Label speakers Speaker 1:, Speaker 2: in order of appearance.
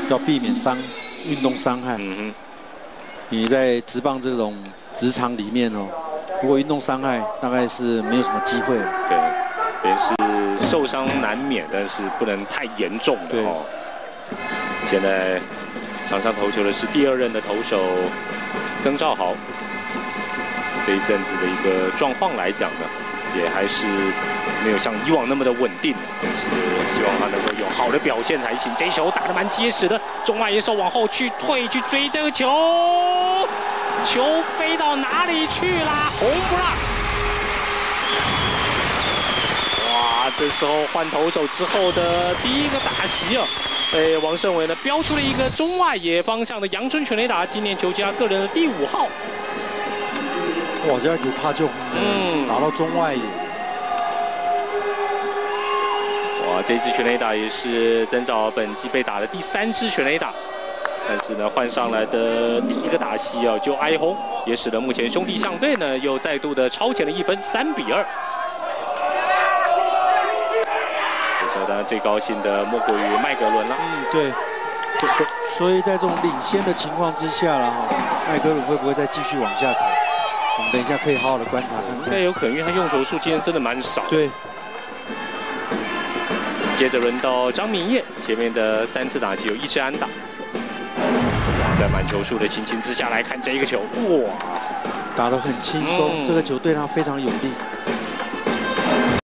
Speaker 1: 要避免运动伤害。你在职棒这种职场里面哦，如果运动伤害，大概是没有什么机会了。
Speaker 2: 对，也是受伤难免，但是不能太严重的哦。现在场上投球的是第2任的投手曾兆豪。这一阵子的一个状况来讲呢，也还是没有像以往那么的稳定，但是希望他能够有好的表现才行。这一球打得蛮结实的，中外野手往后去追这个球，球飞到哪里去啦？红不让！哇，这时候换投手之后的第一个打席啊，被王胜伟呢标出了一个中外野方向的阳春全垒打，今年球季他个人的第5号。
Speaker 1: 哇，这样有怕就打到中外野。
Speaker 2: 哇，这支全垒打也是曾兆豪本季被打的第3支全垒打，但是呢，换上来的第一个打席啊就挨轰，也使得目前兄弟象队呢又再度的超前了1分，3比2。这时候当然最高兴的莫过于麦格伦了。
Speaker 1: 对。所以在这种领先的情况之下了哈，麦格伦会不会再继续往下投？我们等一下可以好好的观察看看。
Speaker 2: 应该有可能，因为他用球数今天真的蛮少。
Speaker 1: 对。
Speaker 2: 接着轮到张明彦，前面的3次打击有1支安打。在满球数的情形之下来看这一个球，哇，
Speaker 1: 打得很轻松，这个球对他非常有利。